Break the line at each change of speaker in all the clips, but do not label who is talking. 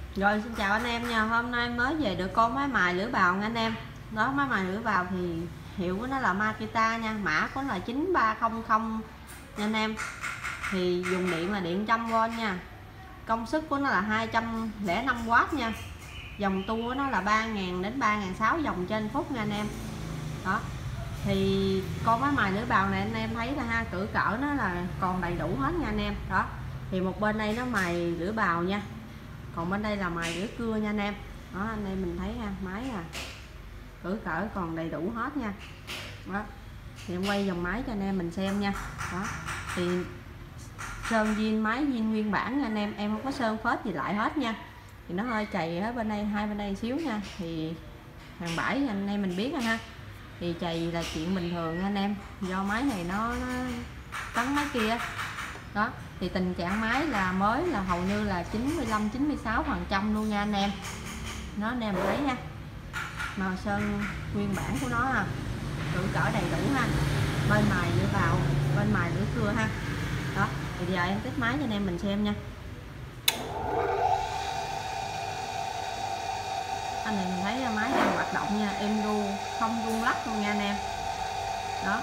Rồi xin chào anh em nha, hôm nay mới về được con máy mài lưỡi bào nha anh em. Đó, máy mài lưỡi bào thì hiệu của nó là Makita nha, mã của nó là 9300 nha anh em. Thì dùng điện là điện 100V nha. Công suất của nó là 205W nha. Dòng tua của nó là 3000 đến 3600 vòng trên phút nha anh em. Đó. Thì con máy mài lưỡi bào này anh em thấy là ha, cỡ nó là còn đầy đủ hết nha anh em. Đó. Thì một bên đây nó mài lưỡi bào nha, còn bên đây là mài lưỡi cưa nha anh em. Đó, anh em mình thấy ha, máy cỡ còn đầy đủ hết nha. Đó, thì em quay dòng máy cho anh em mình xem nha. Đó, thì sơn zin máy zin nguyên bản nha anh em không có sơn phết gì lại hết nha. Thì nó hơi chày ở bên đây, hai bên đây xíu nha. Thì hàng bãi anh em mình biết rồi ha, thì chày là chuyện bình thường nha anh em, do máy này nó cắn máy kia. Đó, thì tình trạng máy là mới là hầu như là 95-96% luôn nha anh em. Nó anh em thấy nha, màu sơn nguyên bản của nó ha, cỡ đầy đủ ha, bên mài lưỡi bào, bên mài lưỡi cưa ha. Đó, thì giờ em test máy cho anh em mình xem nha. Anh này mình thấy máy đang hoạt động nha, em ru không rung lắc luôn nha anh em. Đó,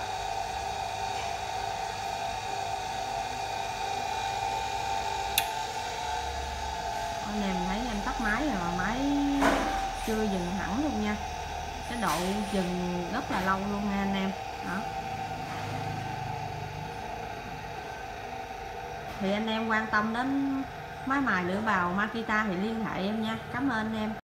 anh em thấy em tắt máy rồi mà máy chưa dừng hẳn luôn nha, cái độ dừng rất là lâu luôn nha anh em. Đó, thì anh em quan tâm đến máy mài lưỡi bào Makita thì liên hệ em nha. Cảm ơn anh em.